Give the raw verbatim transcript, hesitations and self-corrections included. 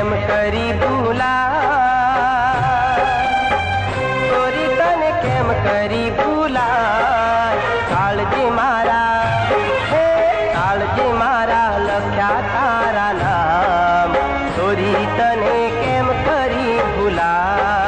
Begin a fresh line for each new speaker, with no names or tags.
કેમ કરી ભૂલાય, છોરી તને કેમ કરી ભૂલાય, કાળજી મારા હે કાળજી મારા લખ્યા તારા નામ, છોરી તને કેમ કરી ભૂલાય.